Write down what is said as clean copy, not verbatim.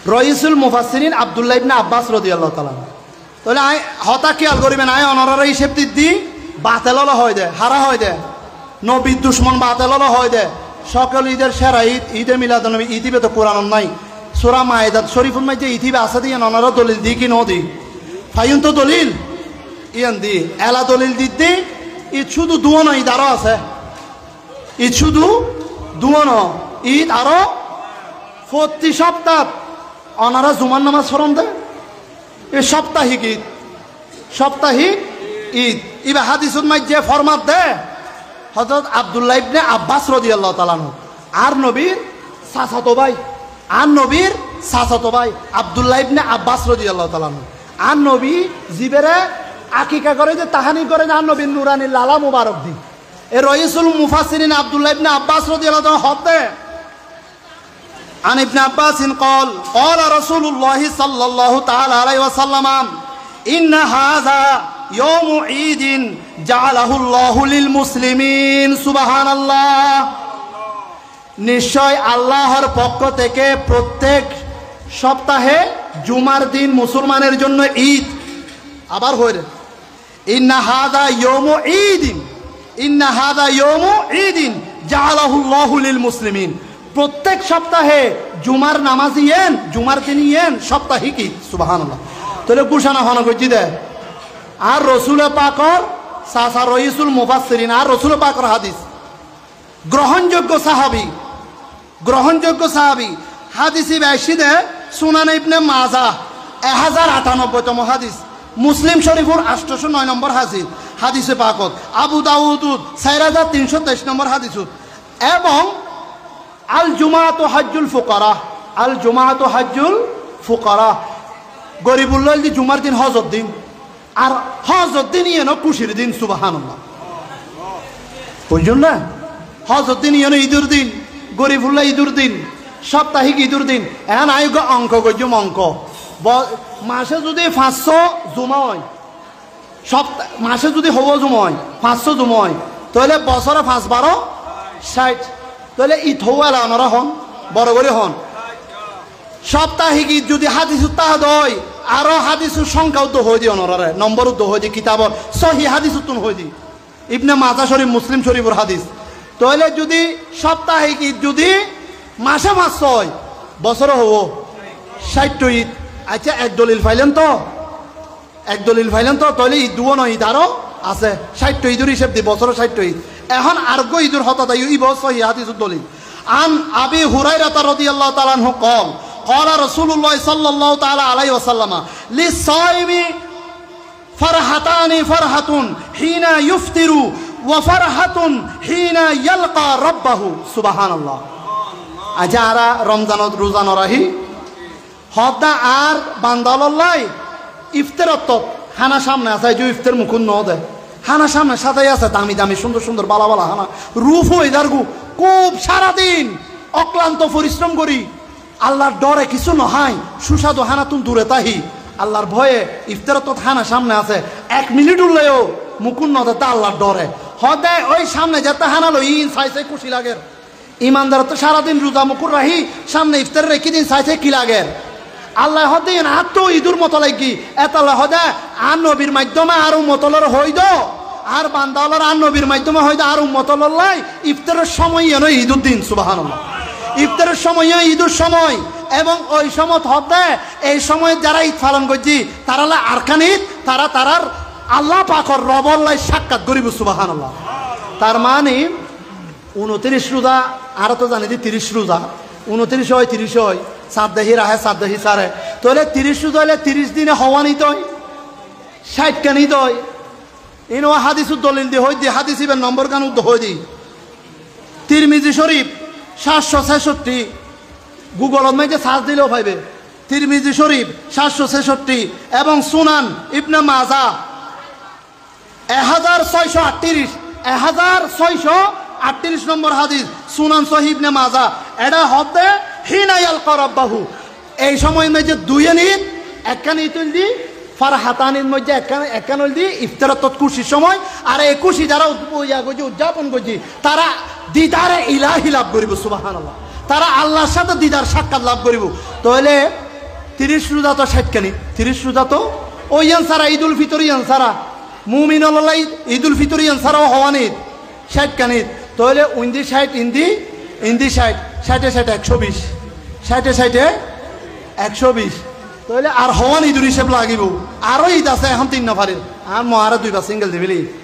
রইসুল মুফাসসিরিন আব্দুল্লাহ ইবনে আব্বাস রাদিয়াল্লাহু তাআলা। তাহলে আই হতা খেয়াল করিবেন, আই অনারার হিসেব দি বাতেল হয় দে, হারা হয় দে, নবীর দুশ্মন বাতেল হয় দে। সকল ঈদের সেরা ঈদ ঈদে মিলাদুন্নবী, ইদিবে তো কোরআন নাই। সূরা মায়েদাত শরীফুল মাঝে ইতিবে আছে দিয়ে অনারা দলিল দি কি নদি ফাইন তো দলিল ইয়ান দি এলা দলিল দিতে ঈদ শুধু দুয়ো নয়, ঈদ আরো আছে। ঈদ শুধু দুয়ো ন, ঈদ আরো প্রতি সপ্তাহ অনারা জুমার নামাজ স্মরণ দেয়। এই সাপ্তাহিক ঈদ, সাপ্তাহিক ঈদ ইবা হাদিসুল মাঝে ফরমাত দেয় হযরত আব্দুল্লাহ ইবনে আব্বাস রাদিয়াল্লাহু তাআলা আনহু। আর নবীর চাচাতো ভাই, আর নবীর চাচাতো ভাই আব্দুল্লাহ ইবনে আব্বাস রাদিয়াল্লাহু তাআলা আনহু। আর নবী জিবেরে আকিকা করে যে তাহানি করে যে আর নবীর নুরানি লালা মুবারক দি এ রইসুল মুফাসসিরিন আব্দুল্লাহ ইবনে আব্বাস রাদিয়াল্লাহু তাআলা হতে আন ইবনে আব্বাসিন قال قال رسول الله صلى الله تعالى عليه وسلم ان هذا يوم عيد جعله الله للمسلمين سبحان الله। নিশ্চয় আল্লাহর পক্ষ থেকে প্রত্যেক সপ্তাহে জুমার দিন মুসলমানের জন্য ঈদ। আবার হইরে ইন্না হাযা ইয়াউমু ঈদিন, ইন্না হাযা ইয়াউমু ঈদিন জাআলাহুল্লাহু লিল মুসলিমিন। প্রত্যেক সপ্তাহে জুমার নামাজ ইয়েন, জুমার দিন ইয়েন সাপ্তাহিক ঈদ। সুবহানাল্লাহ। তাহলে ঘোষণা হন কইছি দে আর রাসূল পাকর সাসা রইসুল মুফাসসিরিন আর রাসূল পাকর হাদিস গ্রহণযোগ্য সাহাবী, গ্রহণযোগ্য সাহাবী হাদিসে বেশিদে সুনান ইবনে মাজাহ 1098তম হাদিস, মুসলিম শরীফুর 809 নম্বর হাদিস হাদিসে পাকত, আবু দাউদ 4323 নম্বর হাদিস, এবং আল জুমাআতু হাজ্জুল ফুকারা, আল জুমাআতু হাজ্জুল ফুকারা গরিবুল্লাহ দি জুমার দিন হজর দিন, আর হজর দিন ইয়েন খুশির দিন। সুবহানাল্লাহ। বুঝুন না, হজর দিন ইয়েন ঈদের দিন, গরিবুল্লাহ ঈদের দিন, সাপ্তাহিক ঈদের দিন। এখন আয়োগ অঙ্ক গজুম অঙ্ক মাসে যদি 500 জুমা হয়, সপ্তাহ মাসে যদি হব জুমা হয় 500 জুমা হয়, তাহলে বছরে 5 12 60, তাহলে ঈদ হওয়ালা ওনারা হন বড় করে হন। সাপ্তাহিক ঈদ যদি হাদিস তাহাদ হয় আরো হাদিসের সংখ্যা উদ্দ হয়ে দিয়ে ওনারা নম্বর উদ্দ হয়ে দিয়ে কিতাবর সহি হাদিস উত্তন হয়ে দি ইবনে মাজাহ শরীফ মুসলিম শরীফের হাদিস। তাহলে যদি সাপ্তাহিক ঈদ যদি মাসে 500 হয়, বছরে হব 60 ঈদ। আচ্ছা এক দলিল পাইলেন তো, এক দলিল পাইলেন তো, তাহলে ঈদ দুও নয়, ঈদ আরো আছে 60 ঈদের হিসেব দি বছরে 60 ঈদ। এখন আরগো ঈদের হতা তাই ই বছর সহি হাদিসুদ দলিল। আন আবি হুরায়রা রাদিয়াল্লাহু তাআলা আনহু قال قال رسول الله صلى الله تعالى عليه وسلم للصائم فرحتان فرحة حين يفطر وفرحة حين يلقى ربه سبحان الله। আজারা রমজানত রোজা নরাহি হদা আর বান্দাল্লাহ ইফতারত খানা সামনে আছে, যে ইফতার মুকুন ন দেয় হানা সামনে সাজাই আছে দামি দামি সুন্দর সুন্দর বালা বালা হানা রূপ হয়ে দারগু খুব সারাদিন অক্লান্ত পরিশ্রম করি আল্লাহর ডরে কিছু নহাই সুস্বাদু হানা তুন দূরে তাহি আল্লাহর ভয়ে ইফতারত হানা সামনে আছে 1 মিনিট উঠলেও মুকুন নদে তা আল্লাহর ডরে হদে ওই সামনে যেতে হানা লো ইন সাইসে খুশি লাগের। ইমানদার তো সারাদিন রোজা মুকুর রাহি সামনে ইফতার রেখে দিন সাইসে কি লাগের। আল্লাহ হদে আর তো ঈদুর মতো লাগি এতাল্লাহ হদে আর নবীর মাধ্যমে আর উম্মতলর হইদ আর বান্দাওয়ালার আর নবীর মাধ্যমে হইদ আর উম্মতলর ইফতারের সময় এনো ঈদুর দিন। সুবহানাল্লাহ। ইফতারের সময় ঈদুর সময় এবং ওই সময় হদে এই সময় যারা ঈদ পালন করছি তারা আরকান ঈদ তারা তারার আল্লাহ পাকর রবল্লাই সাক্ষাৎ করিব। সুবহানাল্লাহ। তার মানে 29 রোজা আর তো জানি যে 30 রোজা 29 হয় 30 হয় সাদ্দাহি রাহে সাদ্দাহি সারে তাহলে 30 রোজা হলে 30 দিনে হওয়া নিত 60 কানি দয় ইনো হাদিসুদ দলিল দি হই দি হাদিস ইবেন নম্বর কান উদ্দ হই দি তিরমিজি শরীফ 766 গুগলত মাইতে সার্চ দিলেও পাইবে তিরমিজি শরীফ 766 এবং সুনান ইবনে মাজাহ 1638 নম্বর হাদিস সুনান সহিহ ইবনে মাজাহ এটা হতে হিনা ইয়ালকা রাব্বাহু এই সময় মধ্যে দুইয়ে ঈদ একখানে ঈদ দি ফারহাতানির মধ্যে একখানে দি ইফতারত খুশির সময় আর এই খুশি যারা উদযাপন করছি তারা দিদারে ইলাহি লাভ করিব। সুবহানাল্লাহ। তারা আল্লাহর সাথে দিদার সাক্ষাৎ লাভ করিব। তাহলে 30 রোজা তো 60 কানি 30 রোজা তো ওই আনসারা ঈদুল ফিতর আনসারা মুমিন আল্লাহ ঈদুল ফিতর আনসারাও হওয়ানিত 60 কানিত তাহলে 60 ইন্দি 60 60 120 60 120 তাহলে আর হওয়ান ঈদুল হিসেব লাগিব আরো ঈদ আছে এখন 3 নফারের আর মহারা 2 বার সিঙ্গেল দিবিলি